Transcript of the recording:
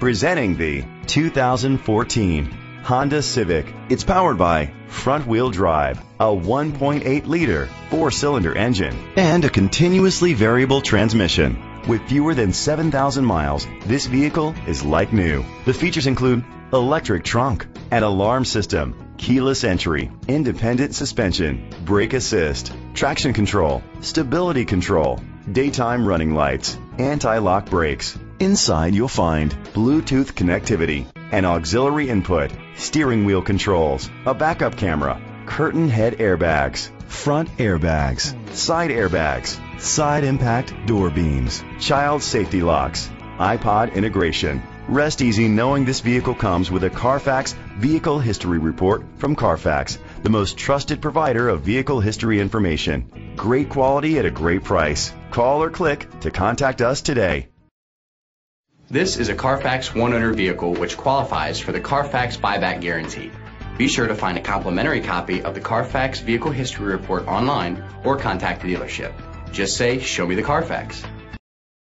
Presenting the 2014 Honda Civic. It's powered by front-wheel drive, a 1.8-liter four-cylinder engine, and a continuously variable transmission. With fewer than 7,000 miles, this vehicle is like new. The features include electric trunk, an alarm system, keyless entry, independent suspension, brake assist, traction control, stability control, daytime running lights, anti-lock brakes. Inside you'll find Bluetooth connectivity, an auxiliary input, steering wheel controls, a backup camera, curtain head airbags, front airbags, side impact door beams, child safety locks, iPod integration. Rest easy knowing this vehicle comes with a Carfax Vehicle History Report from Carfax, the most trusted provider of vehicle history information. Great quality at a great price. Call or click to contact us today. This is a Carfax one-owner vehicle which qualifies for the Carfax buyback guarantee. Be sure to find a complimentary copy of the Carfax Vehicle History Report online or contact the dealership. Just say, "Show me the Carfax."